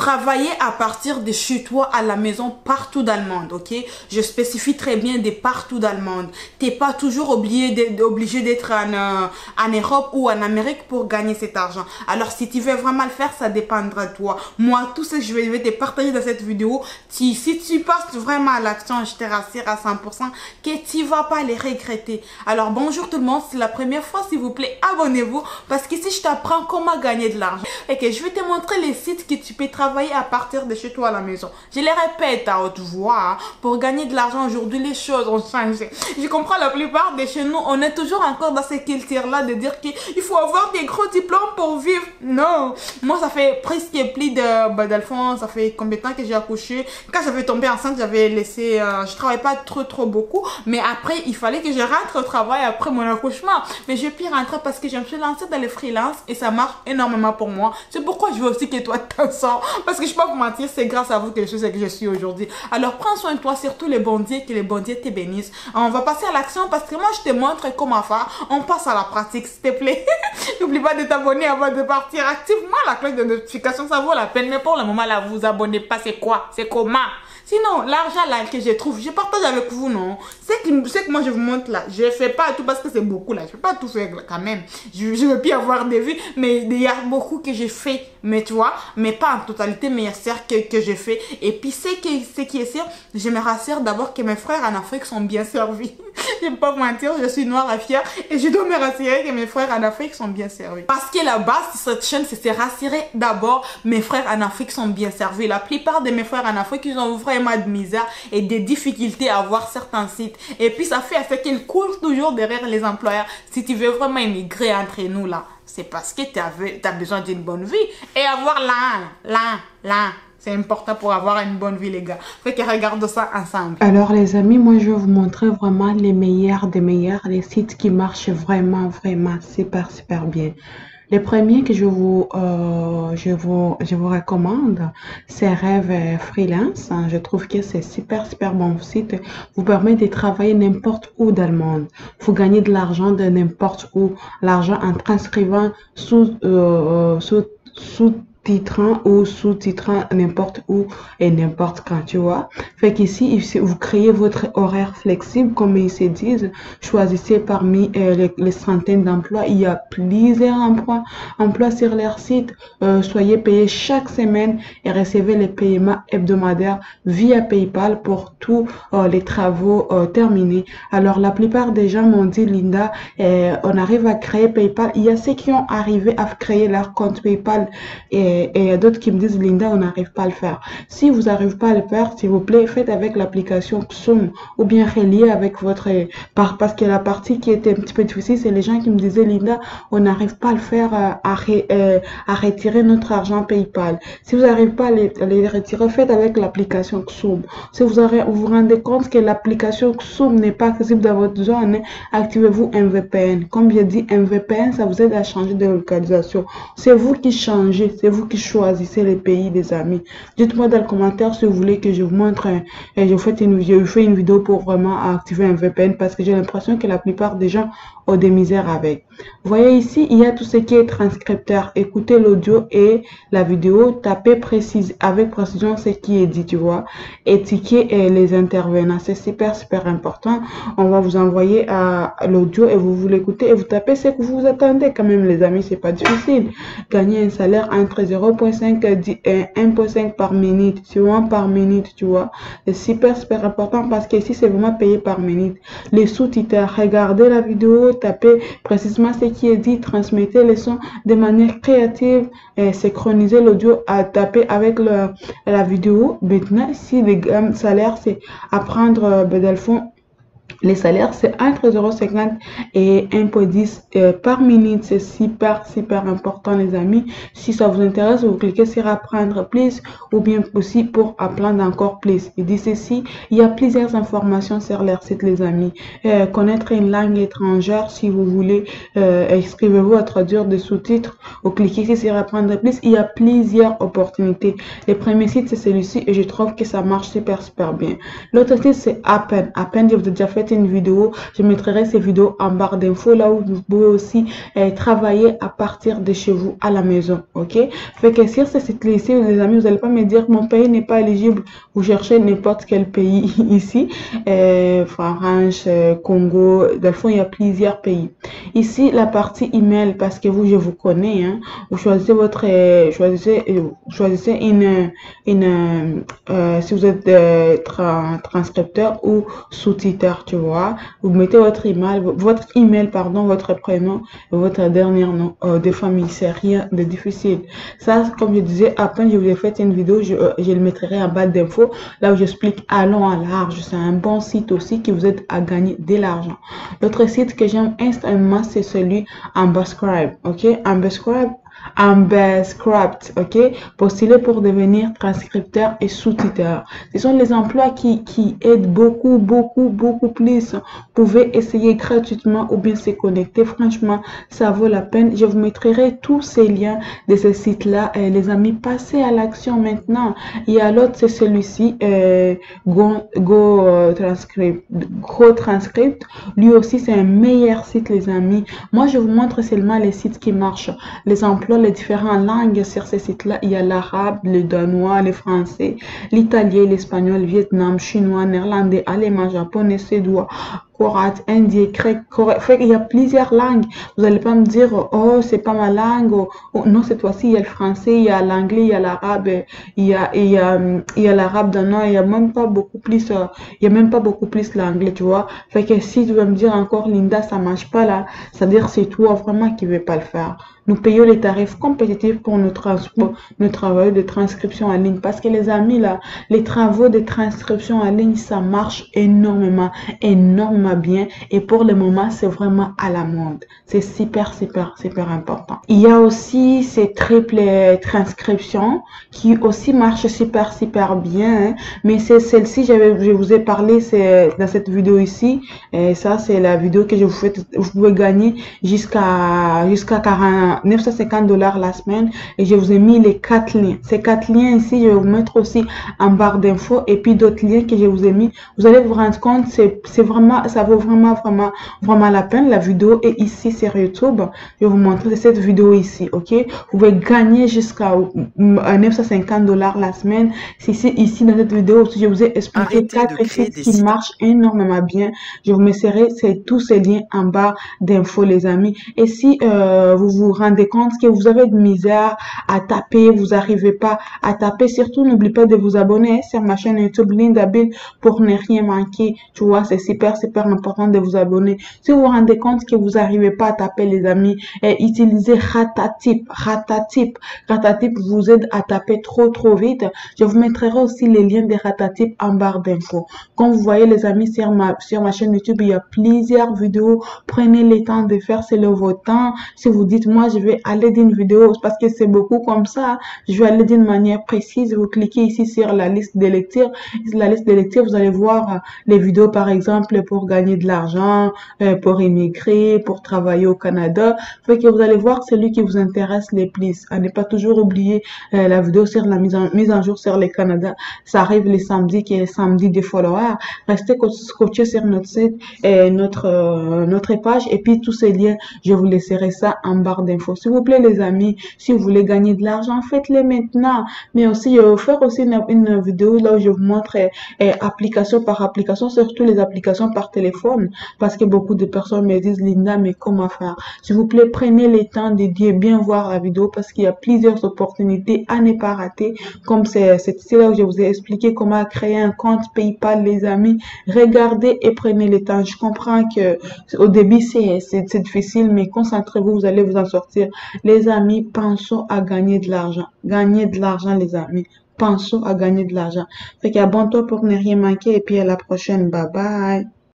Travailler à partir de chez toi à la maison partout dans le monde, ok? Je spécifie très bien de partout dans le monde. T'es pas toujours obligé d'être en Europe ou en Amérique pour gagner cet argent. Alors si tu veux vraiment le faire, ça dépendra de toi. Moi, tout ce que je vais te partager dans cette vidéo, si tu passes vraiment à l'action, je te rassure à 100% que tu vas pas les regretter. Alors bonjour tout le monde, c'est la première fois, s'il vous plaît, abonnez-vous parce qu'ici je t'apprends comment gagner de l'argent. Ok, je vais te montrer les sites que tu peux travailler à partir de chez toi à la maison. Je les répète à haute voix, hein. Pour gagner de l'argent aujourd'hui, les choses ont changé. Je comprends, la plupart de chez nous, on est toujours encore dans cette culture-là de dire qu'il faut avoir des gros diplômes pour vivre. Non, moi ça fait presque plus de d'Alphonse, ça fait combien de temps que j'ai accouché. Quand j'avais tombé enceinte, j'avais laissé, je travaillais pas trop beaucoup, mais après il fallait que je rentre au travail après mon accouchement. Mais j'ai pu rentrer parce que je me suis lancée dans le freelance et ça marche énormément pour moi. C'est pourquoi je veux aussi que toi t'en sors, parce que je peux pas vous mentir, c'est grâce à vous que je suis ce que je suis aujourd'hui. Alors prends soin de toi, surtout les bons dieux, que les bons dieux te bénissent. On va passer à l'action parce que moi je te montre comment faire. On passe à la pratique, s'il te plaît. N'oublie pas de t'abonner avant de partir. Active-moi la cloche de notification, ça vaut la peine. Mais pour le moment là, vous abonnez pas, c'est quoi? C'est comment? Sinon, l'argent là que je trouve, je partage avec vous, non? C'est que moi je vous montre là, je fais pas tout parce que c'est beaucoup là, je fais pas tout faire quand même. Je veux plus avoir des vues, mais il y a beaucoup que j'ai fait, mais tu vois, mais pas en totalité, mais il y a certes que j'ai fait. Et puis ce qui est sûr, je me rassure d'abord que mes frères en Afrique sont bien servis. Je ne vais pas vous mentir, je suis noire et fière et je dois me rassurer que mes frères en Afrique sont bien servis. Parce que la base de cette chaîne, c'est se rassurer d'abord, mes frères en Afrique sont bien servis. La plupart de mes frères en Afrique, ils ont vraiment de misère et des difficultés à avoir certains sites. Et puis ça fait à ce qu'ils courent toujours derrière les employeurs. Si tu veux vraiment immigrer entre nous là, c'est parce que tu as besoin d'une bonne vie. Et avoir là. C'est important pour avoir une bonne vie, les gars. Fait que regarde ça ensemble. Alors les amis, moi je vais vous montrer vraiment les meilleurs des meilleurs, les sites qui marchent vraiment super bien. Les premiers que je vous recommande, c'est Rêve Freelance. Je trouve que c'est super bon site. Vous permet de travailler n'importe où dans le monde. Vous gagnez de l'argent de n'importe où. L'argent en transcrivant sous-titrant ou sous-titrant n'importe où et n'importe quand, tu vois. Fait qu'ici, vous créez votre horaire flexible, comme ils se disent. Choisissez parmi les centaines d'emplois. Il y a plusieurs emplois sur leur site. Soyez payés chaque semaine et recevez les paiements hebdomadaires via PayPal pour tous les travaux terminés. Alors, la plupart des gens m'ont dit, Linda, on arrive à créer PayPal. Il y a ceux qui ont arrivé à créer leur compte PayPal et il y a d'autres qui me disent, Linda, on n'arrive pas à le faire. Si vous n'arrivez pas à le faire, s'il vous plaît, faites avec l'application Xoom ou bien relié avec votre... Parce que la partie qui était un petit peu difficile, c'est les gens qui me disaient, Linda, on n'arrive pas à le faire, à retirer notre argent PayPal. Si vous n'arrivez pas à les retirer, faites avec l'application Xoom. Si vous vous rendez compte que l'application Xoom n'est pas accessible dans votre zone, activez-vous un VPN. Comme j'ai dit, un VPN, ça vous aide à changer de localisation. C'est vous qui changez, c'est vous qui choisissez les pays, des amis. Dites-moi dans le commentaire si vous voulez que je vous montre, je fais une vidéo pour vraiment activer un VPN parce que j'ai l'impression que la plupart des gens ont des misères avec. Vous voyez ici, il y a tout ce qui est transcripteur. Écoutez l'audio et la vidéo, tapez avec précision ce qui est dit, tu vois. Étiquetez les intervenants, c'est super important. On va vous envoyer à l'audio et vous l'écoutez et vous tapez ce que vous attendez quand même, les amis, c'est pas difficile. Gagner un salaire entre 0,5 et 1,5 par minute, c'est vraiment par minute, tu vois. C'est super important parce que ici, c'est vraiment payé par minute. Les sous-titres, regardez la vidéo, tapez précisément ce qui est dit, transmettez les sons de manière créative, synchronisez l'audio à taper avec la vidéo. Maintenant, si les salaires, c'est à prendre dans le fond. Les salaires, c'est entre 0,50 et 1,10 par minute. C'est super important, les amis. Si ça vous intéresse, vous cliquez sur apprendre plus ou bien aussi pour apprendre encore plus. Et dit ceci, il y a plusieurs informations sur leur site, les amis. Connaître une langue étrangère, si vous voulez, inscrivez-vous à traduire des sous-titres ou cliquez sur apprendre plus. Il y a plusieurs opportunités. Le premier site, c'est celui-ci et je trouve que ça marche super bien. L'autre site, c'est Appen. Appen, je vous ai déjà fait fait une vidéo. Je mettrai ces vidéos en barre d'infos là où vous pouvez aussi travailler à partir de chez vous à la maison. Ok? Fait que sur ce site ici, les amis, vous n'allez pas me dire mon pays n'est pas éligible. Vous cherchez n'importe quel pays ici. France, Congo, dans le fond, il y a plusieurs pays. Ici, la partie email, parce que vous, je vous connais, hein, vous choisissez votre, choisissez si vous êtes transcripteur ou sous-titreur, tu vois. Vous mettez votre email, pardon, votre prénom et votre dernier nom de famille. C'est rien de difficile. Ça, comme je disais, à peine je vous ai fait une vidéo, je le mettrai en bas d'infos, là où j'explique à long à large. C'est un bon site aussi qui vous aide à gagner de l'argent. L'autre site que j'aime instamment, c'est celui Ambascribe. Ok, Ambascript, ok, postuler pour devenir transcripteur et sous-titreur. Ce sont les emplois qui aident beaucoup plus. Vous pouvez essayer gratuitement ou bien se connecter. Franchement, ça vaut la peine. Je vous mettrai tous ces liens de ce site-là. Les amis, passez à l'action maintenant. Il y a l'autre, c'est celui-ci, Go Transcript. Lui aussi, c'est un meilleur site, les amis. Moi, je vous montre seulement les sites qui marchent. Les emplois, les différentes langues sur ces sites-là. Il y a l'arabe, le danois, le français, l'italien, l'espagnol, le vietnam, chinois, néerlandais, allemand, japonais, suédois, croate, indien, grec, coréen. Il y a plusieurs langues. Vous n'allez pas me dire, oh, c'est pas ma langue. Oh, non, cette fois-ci, il y a le français, il y a l'anglais, il y a l'arabe, il y a l'arabe danois, il y a même pas beaucoup plus, l'anglais, tu vois. Fait que si tu veux me dire encore, Linda, ça marche pas là, c'est-à-dire c'est toi vraiment qui ne veut pas le faire. Nous payons les tarifs compétitifs pour nos travaux de transcription en ligne. Parce que les amis, là, les travaux de transcription en ligne, ça marche énormément bien. Et pour le moment, c'est vraiment à la mode. C'est super important. Il y a aussi ces triple transcriptions qui aussi marchent super bien. Hein. Mais c'est celle-ci, je vous ai parlé, c'est dans cette vidéo ici. Et ça, c'est la vidéo que je vous fais. Vous pouvez gagner jusqu'à 950 $ la semaine, et je vous ai mis les 4 liens. Ces 4 liens ici, je vais vous mettre aussi en barre d'infos, et puis d'autres liens que je vous ai mis. Vous allez vous rendre compte, c'est vraiment, ça vaut vraiment la peine. La vidéo est ici sur YouTube. Je vais vous montrer cette vidéo ici, ok? Vous pouvez gagner jusqu'à 950 $ la semaine. Ici dans cette vidéo, je vous ai expliqué 4 sites qui marchent énormément bien. Je vous mettrai tous ces liens en barre d'infos, les amis. Et si vous vous rendez compte que vous avez de misère à taper, vous n'arrivez pas à taper, surtout n'oubliez pas de vous abonner sur ma chaîne YouTube Linda Bill pour ne rien manquer. Tu vois, c'est super important de vous abonner. Si vous vous rendez compte que vous n'arrivez pas à taper, les amis, utilisez Ratatip. Ratatip vous aide à taper trop vite. Je vous mettrai aussi les liens de Ratatip en barre d'infos. Comme vous voyez, les amis, sur ma chaîne YouTube, il y a plusieurs vidéos. Prenez le temps de faire, c'est votre temps. Si vous dites, moi, je vais aller d'une vidéo, parce que c'est beaucoup comme ça, je vais aller d'une manière précise, vous cliquez ici sur la liste de lecture. La liste de lecture, vous allez voir les vidéos, par exemple, pour gagner de l'argent, pour immigrer, pour travailler au Canada. Fait que vous allez voir celui qui vous intéresse le plus. À ne pas toujours oublier la vidéo sur la mise en jour sur le Canada. Ça arrive les samedis, qui est le samedi des followers. Restez scotché sur notre site et notre page, et puis tous ces liens, je vous laisserai ça en barre d'infos. S'il vous plaît, les amis, si vous voulez gagner de l'argent, faites-le maintenant. Mais aussi, je vais vous faire aussi une vidéo là où je vous montre application par application, surtout les applications par téléphone, parce que beaucoup de personnes me disent, Linda, mais comment faire? S'il vous plaît, prenez le temps de bien voir la vidéo, parce qu'il y a plusieurs opportunités à ne pas rater, comme c'est là où je vous ai expliqué comment créer un compte PayPal, les amis. Regardez et prenez le temps. Je comprends que au début, c'est difficile, mais concentrez-vous, vous allez vous en sortir. Les amis, pensons à gagner de l'argent. Gagner de l'argent, les amis. Pensons à gagner de l'argent. Fait qu'abonne-toi pour ne rien manquer, et puis à la prochaine. Bye bye.